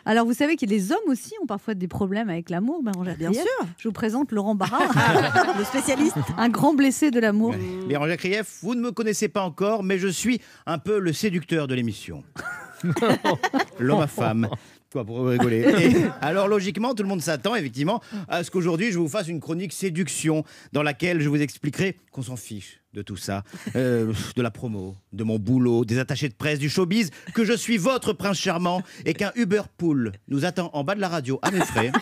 Alors, vous savez que les hommes aussi ont parfois des problèmes avec l'amour, Bérangère Bien Krief. sûr. Je vous présente Laurent Barra, Le spécialiste. un grand blessé de l'amour. Bérangère Krief, vous ne me connaissez pas encore, mais je suis un peu le séducteur de l'émission. L'homme à femme. Quoi, pour rigoler. Et alors logiquement, tout le monde s'attend effectivement à ce qu'aujourd'hui je vous fasse une chronique séduction dans laquelle je vous expliquerai qu'on s'en fiche de tout ça, de la promo, de mon boulot, des attachés de presse, du showbiz, que je suis votre prince charmant et qu'un Uber Pool nous attend en bas de la radio à mes frais.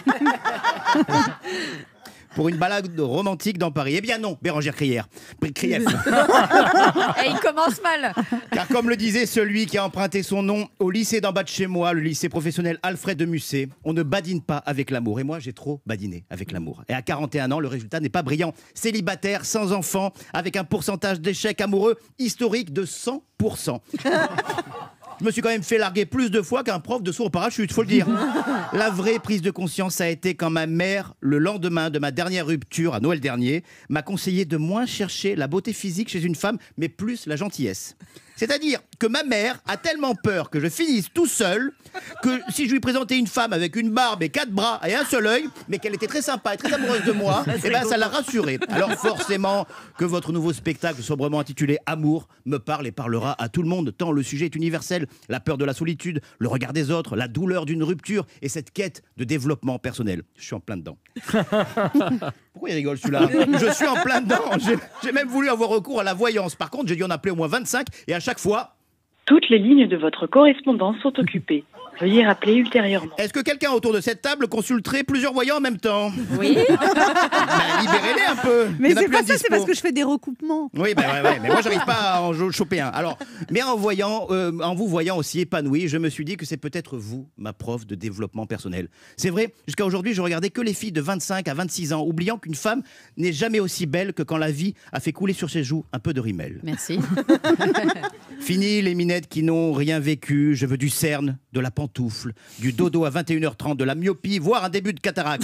Pour une balade romantique dans Paris. Eh bien non, Bérangère Krief. Et il commence mal. Car comme le disait celui qui a emprunté son nom au lycée d'en bas de chez moi, le lycée professionnel Alfred de Musset, on ne badine pas avec l'amour. Et moi, j'ai trop badiné avec l'amour. Et à 41 ans, le résultat n'est pas brillant. Célibataire, sans enfant, avec un pourcentage d'échecs amoureux historique de 100%. Je me suis quand même fait larguer plus de fois qu'un prof de saut au parachute, faut le dire. La vraie prise de conscience a été quand ma mère, le lendemain de ma dernière rupture à Noël dernier, m'a conseillé de moins chercher la beauté physique chez une femme, mais plus la gentillesse. C'est-à-dire que ma mère a tellement peur que je finisse tout seul que si je lui présentais une femme avec une barbe et 4 bras et un seul œil, mais qu'elle était très sympa et très amoureuse de moi, eh ben ça l'a rassurée. Alors forcément que votre nouveau spectacle sobrement intitulé Amour me parle et parlera à tout le monde, tant le sujet est universel. La peur de la solitude, le regard des autres, la douleur d'une rupture et cette quête de développement personnel. Je suis en plein dedans. Pourquoi il rigole celui-là? Je suis en plein dedans. J'ai même voulu avoir recours à la voyance. Par contre, j'ai dû en appeler au moins 25 et à chaque fois... Toutes les lignes de votre correspondance sont occupées. Veuillez rappeler ultérieurement. Est-ce que quelqu'un autour de cette table consulterait plusieurs voyants en même temps? Oui. Ben, libérez-les un peu. Il Mais y en a c'est plus à pas ça, c'est dispo. parce que je fais des recoupements. Oui, ouais, mais moi j'arrive pas à en choper un. Alors, mais en vous voyant aussi épanoui, je me suis dit que c'est peut-être vous, ma prof de développement personnel. C'est vrai, jusqu'à aujourd'hui, je regardais que les filles de 25 à 26 ans, oubliant qu'une femme n'est jamais aussi belle que quand la vie a fait couler sur ses joues un peu de rimel. Merci. Fini les minettes qui n'ont rien vécu, je veux du cerne, de la pantoufle, du dodo à 21h30, de la myopie, voire un début de cataracte.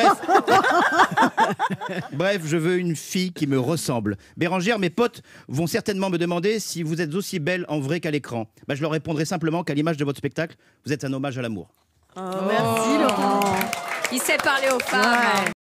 Bref, je veux une fille qui me ressemble. Bérangère, mes potes vont certainement me demander si vous êtes aussi belle en vrai qu'à l'écran. Ben, je leur répondrai simplement qu'à l'image de votre spectacle, vous êtes un hommage à l'amour. Merci Laurent. Il sait parler aux femmes.